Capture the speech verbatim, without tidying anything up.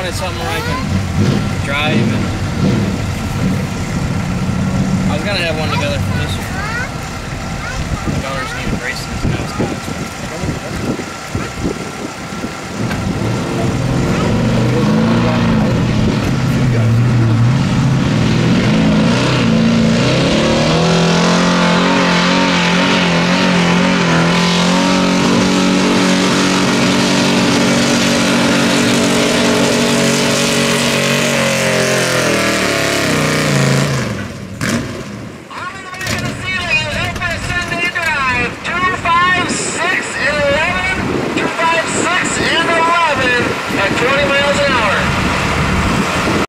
wanted something where I can drive, and I was gonna have one together for this year. My daughter's needed braces, and I was kind of